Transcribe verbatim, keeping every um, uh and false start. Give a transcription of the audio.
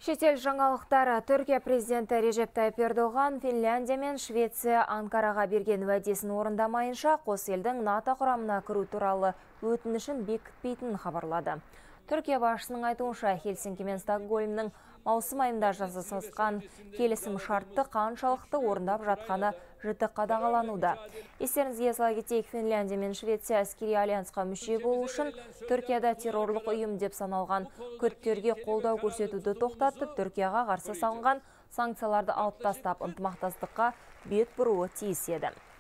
Шетел жаңалықтары. Түркия президенті Режеп Тайып Ердоған Финляндия мен Швеция Анкараға берген уәдесін орындамайынша қос елдің НАТО құрамына кіру туралы өтінішін бекітпейтінін хабарлады. Түркия басшысының айтуынша Хельсинки мен Стокгольмнің маусым айында жасасқан келісім шартты қаншалықты орындап жатқаны жіті қадағалануда. Естеріңізге сала кетейік, Финляндия мен Швеция әскери альянсқа мүше болу үшін Түркияда террорлық ұйым деп саналған күрдтерге қолдау көрсетуді тоқтатып, Түркияға қарсы салынған санкцияларды алып тастап, ынтымақтастыққа бет бұруы тиіс еді.